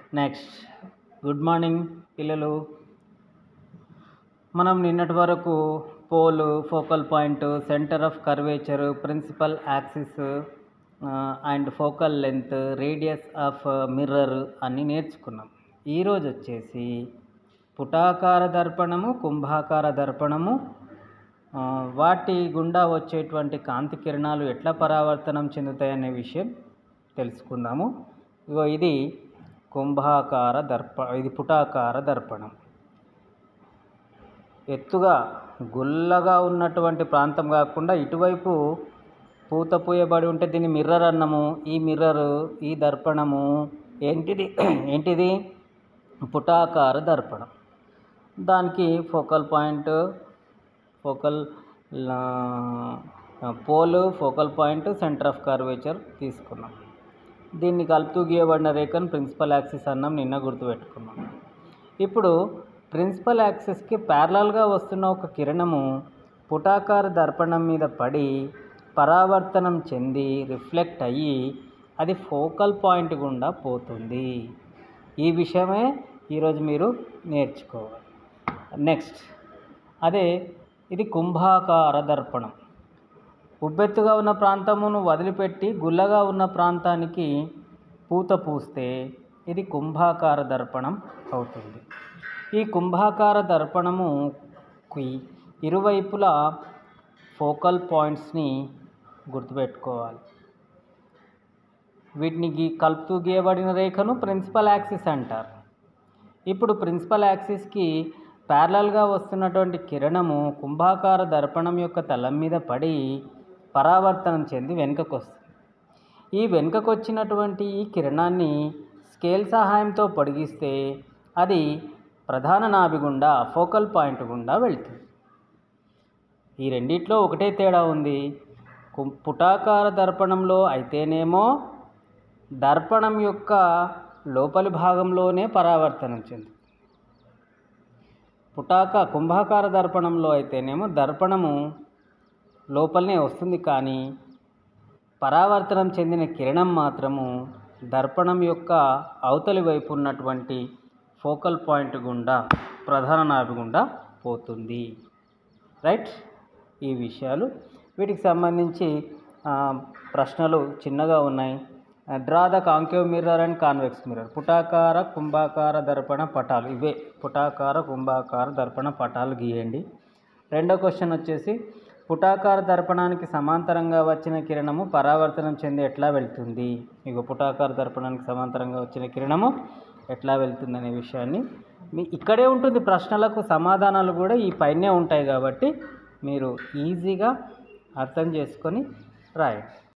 Next good morning పిల్లలు. మనం నిన్నటి వరకు pole, focal point, centre of curvature, principal axis and focal length, radius of mirror అన్నీ నేర్చుకున్నాం. ఈరోజు వచ్చేసి పుటాకార దర్పణము, కుంభాకార దర్పణము, వాటి గుండా వచ్చేటువంటి కాంతి కిరణాలు ఎట్లా పరావర్తనం చెందుతాయనే విషయం తెలుసుకుందాము. ఇది కుంభాకార ఇది పుటాకార దర్పణం. ఎత్తుగా గుల్లగా ఉన్నటువంటి ప్రాంతం కాకుండా ఇటువైపు పూత పూయబడి ఉంటే దీన్ని మిర్రర్ అన్నము. ఈ మిర్రరు, ఈ దర్పణము ఏంటిది పుటాకార దర్పణం. దానికి focal point, pole, focal point, centre of curvature తీసుకున్నాం. దీన్ని కలుపుతూ గీయబడిన రేఖను ప్రిన్సిపల్ యాక్సిస్ అన్నాం, నిన్న గుర్తుపెట్టుకున్నాం. ఇప్పుడు ప్రిన్సిపల్ యాక్సిస్కి ప్యారలల్గా వస్తున్న ఒక కిరణము పుటాకార దర్పణం మీద పడి పరావర్తనం చెంది రిఫ్లెక్ట్ అయ్యి అది ఫోకల్ పాయింట్ గుండా పోతుంది. ఈ విషయమే ఈరోజు మీరు నేర్చుకోవాలి. నెక్స్ట్ ఇది కుంభాకార దర్పణం. ఉబ్బెత్తుగా ఉన్న ప్రాంతమును వదిలిపెట్టి గుల్లగా ఉన్న ప్రాంతానికి పూత పూస్తే ఇది కుంభాకార దర్పణం అవుతుంది. ఈ కుంభాకార దర్పణముకి ఇరువైపులా ఫోకల్ పాయింట్స్ని గుర్తుపెట్టుకోవాలి. వీటిని కలుపుతూ గీయబడిన రేఖను ప్రిన్సిపల్ యాక్సిస్ అంటారు. ఇప్పుడు ప్రిన్సిపల్ యాక్సిస్కి ప్యారలల్గా వస్తున్నటువంటి కిరణము కుంభాకార దర్పణం యొక్క తలం మీద పడి పరావర్తనం చెంది వెనుకకు వస్తుంది. ఈ వెనుకకు వచ్చినటువంటి ఈ కిరణాన్ని స్కేల్ సహాయంతో పొడిగిస్తే అది ప్రధాన నాభి గుండా ఫోకల్ పాయింట్ గుండా వెళ్తుంది. ఈ రెండిట్లో ఒకటే తేడా ఉంది. పుటాకార దర్పణంలో అయితేనేమో దర్పణం యొక్క లోపలి భాగంలోనే పరావర్తనం చెందుతుంది. కుంభాకార దర్పణంలో అయితేనేమో దర్పణము లోపలనే వస్తుంది, కానీ పరావర్తనం చెందిన కిరణం మాత్రము దర్పణం యొక్క అవతలి వైపు ఉన్నటువంటి ఫోకల్ పాయింట్ గుండా ప్రధాన నాభి గుండా పోతుంది. రైట్, ఈ విషయాలు. వీటికి సంబంధించి ప్రశ్నలు చిన్నగా ఉన్నాయి. Draw the concave mirror and convex mirror. పుటాకార కుంభాకార దర్పణ పటాలు ఇవే. పుటాకార కుంభాకార దర్పణ పటాలు గీయండి. రెండో క్వశ్చన్ వచ్చేసి పుటాకార దర్పణానికి సమాంతరంగా వచ్చిన కిరణము పరావర్తనం చెంది ఎట్లా వెళ్తుంది. పుటాకార దర్పణానికి సమాంతరంగా వచ్చిన కిరణము ఎట్లా వెళ్తుంది అనే విషయాన్ని ఇక్కడే ఉంటుంది. ప్రశ్నలకు సమాధానాలు కూడా ఈ పైనే ఉంటాయి కాబట్టి మీరు ఈజీగా అర్థం చేసుకొని రాయండి.